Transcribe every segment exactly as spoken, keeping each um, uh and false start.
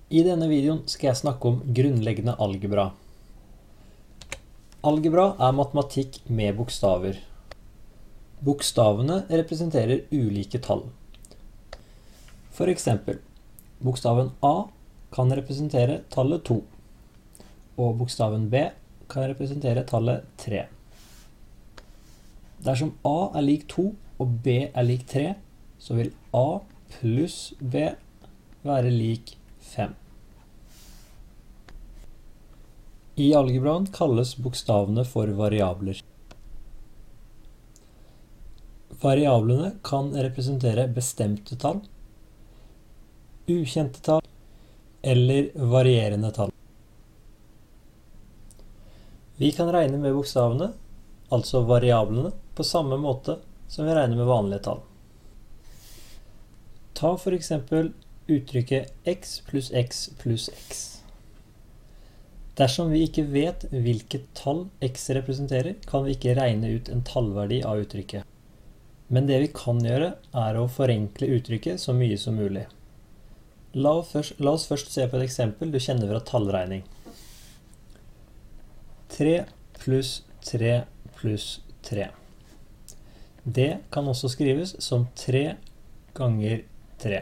I denne videoen skal jeg snakke om grunnleggende algebra. Algebra er matematikk med bokstaver. Bokstavene representerer ulike tall. For eksempel, bokstaven A kan representere tallet to, og bokstaven B kan representere tallet tre. Dersom A er lik to og B er lik tre, så vil A pluss B være lik fem. I algebraen kalles bokstavene for variabler. Variablene kan representere bestemte tall, ukjente tall eller varierende tall. Vi kan regne med bokstavene, altså variablene, på samme måte som vi regner med vanlige tall. Ta for eksempel uttrykket x pluss x pluss x. Dersom vi ikke vet hvilket tall x representerer, kan vi ikke regne ut en tallverdi av uttrykket. Men det vi kan gjøre er å forenkle uttrykket så mye som mulig. La oss først, la oss først se på et eksempel du kjenner fra tallregning. tre pluss tre pluss tre. Det kan også skrives som tre ganger tre.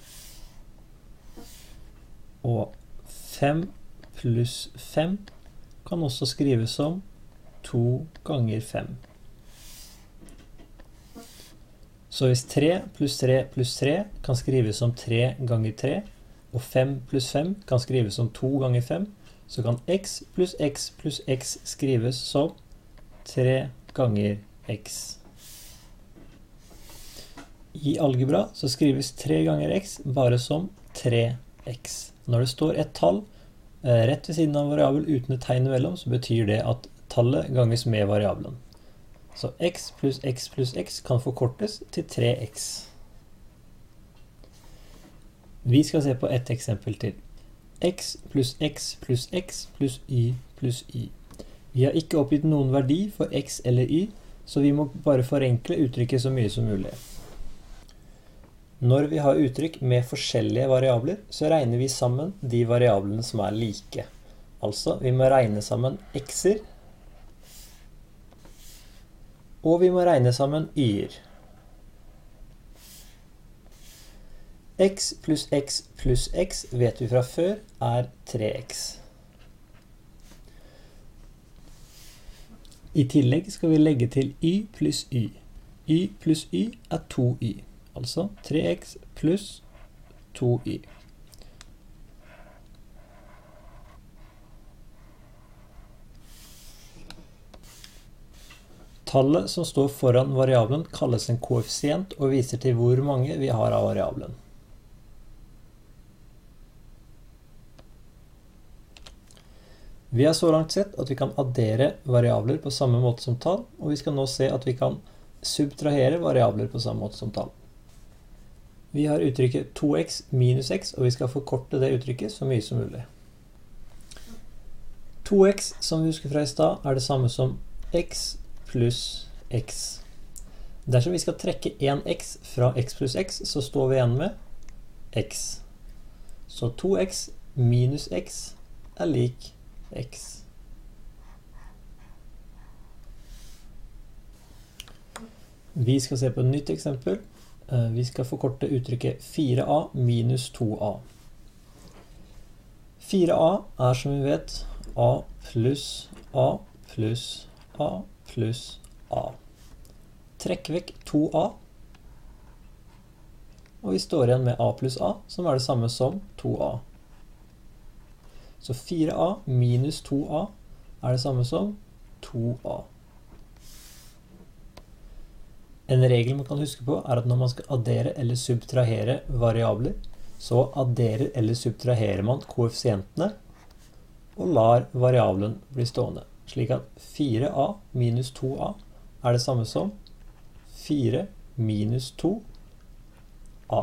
Og fem pluss fem kan også skrives som to ganger fem. Så hvis tre pluss tre pluss tre kan skrives som tre ganger tre, og fem pluss fem kan skrives som to ganger fem, så kan x pluss x pluss x skrives som tre ganger x. I algebra så skrives tre ganger x bare som tre x. Når det står et tall rett ved siden av en variabel uten et tegn imellom, så betyr det at tallet ganges med variabelen. Så x pluss x pluss x kan forkortes til tre x. Vi skal se på et eksempel til. X pluss x pluss x pluss y pluss y. Vi har ikke oppgitt noen verdi for x eller y, så vi må bare forenkle uttrykket så mye som mulig. Når vi har uttrykk med forskjellige variabler, så regner vi sammen de variablene som er like. Altså, vi må regne sammen x'er, og vi må regne sammen y'er. X pluss x pluss x vet vi fra før er tre x. I tillegg skal vi legge til y pluss y. Y pluss y er to y. Altså tre x pluss to y. Tallet som står foran variabelen kalles en koeffisient og viser til hvor mange vi har av variabelen. Vi har så langt sett at vi kan addere variabler på samme måte som tall, og vi skal nå se at vi kan subtrahere variabler på samme måte som tall. Vi har uttrykket to x minus x, og vi skal forkorte det uttrykket så mye som mulig. to x, som vi husker fra i stad, er det samme som x pluss x. Dersom vi skal trekke en x fra x pluss x, så står vi igjen med x. Så to x minus x er lik x. Vi skal se på et nytt eksempel. Vi skal forkorte uttrykket fire a minus to a. fire a er, som vi vet, a pluss a pluss a pluss a. Trekk vekk to a, og vi står igjen med a pluss a, som er det samme som to a. Så fire a minus to a er det samme som to a. En regel man kan huske på er at når man skal addere eller subtrahere variabler, så adderer eller subtraherer man koeffisientene og lar variabelen bli stående. Slik at fire a minus to a er det samme som fire minus to a.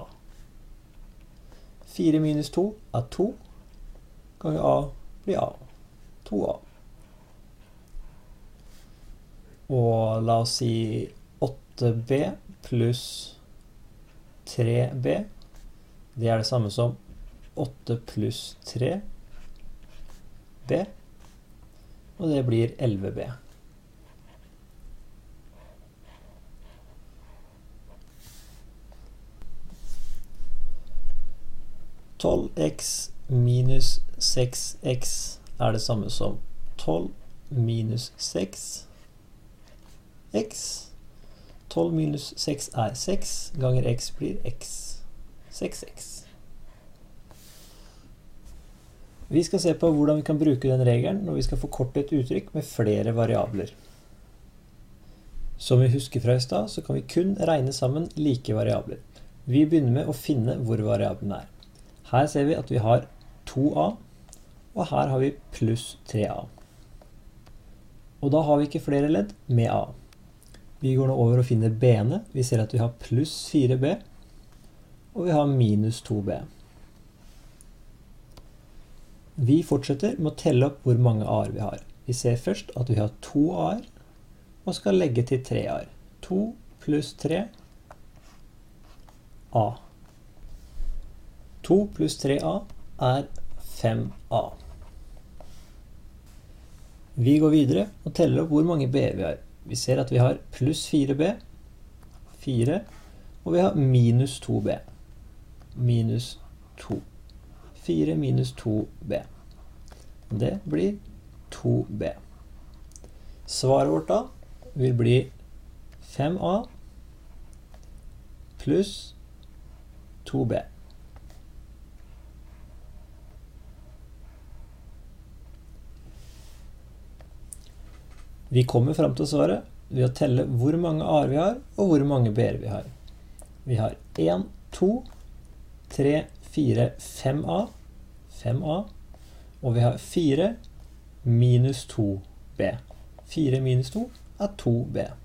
fire minus to er to, ganger a blir a. to a. Og la oss si åtte b pluss tre b, det er det samme som åtte pluss tre B, og det blir elleve B. tolv x minus seks x er det samme som tolv minus seks x. tolv minus seks er seks, ganger x blir x. seks x. Vi skal se på hvordan vi kan bruke den regelen når vi skal forkorte et uttrykk med flere variabler. Som vi husker fra i stad, så kan vi kun regne sammen like variabler. Vi begynner med å finne hvor variablen er. Her ser vi at vi har to a, og her har vi pluss tre a. Og da har vi ikke flere ledd med a. Vi går nå over og finner b-ene. Vi ser at vi har pluss fire b, og vi har minus to b. Vi fortsetter med å telle opp hvor mange a-er vi har. Vi ser først at vi har to a-er, og skal legge til tre a-er. to pluss tre a. to pluss tre a er fem a. Vi går videre og teller opp hvor mange b-er vi har. Vi ser at vi har pluss fire b, fire, og vi har minus to b, minus to. fire minus to b. Det blir to b. Svaret vårt da vil bli fem a pluss to b. Vi kommer frem til svaret ved å telle hvor mange a-er vi har, og hvor mange b-er vi har. Vi har en, to, tre, fire, fem a, fem a, og vi har fire minus to b. fire minus to er to b.